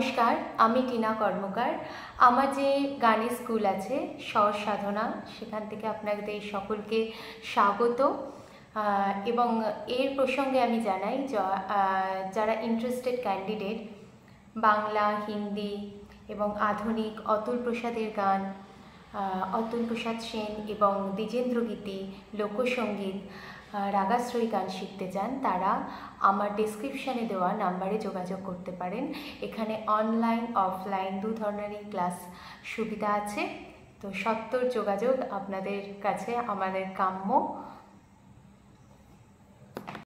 নমস্কার, আমি টিনা কর্মকার। আমার যে গানের স্কুল আছে স্বর সাধনা, সেখান থেকে আপনাদের সকলকে স্বাগত। এবং এর প্রসঙ্গে আমি জানাই যারা ইন্টারেস্টেড ক্যান্ডিডেট বাংলা, হিন্দি এবং আধুনিক অতুল প্রসাদের গান, অতুল প্রসাদ সেন এবং দ্বিজেন্দ্র গীতি, লোকসঙ্গীত, রাগাশ্রয়ী গান শিখতে চান, তারা আমার ডেসক্রিপশানে দেওয়া নাম্বারে যোগাযোগ করতে পারেন। এখানে অনলাইন অফলাইন দু ধরনেরই ক্লাস সুবিধা আছে। তো সত্বর যোগাযোগ আপনাদের কাছে আমাদের কাম্য।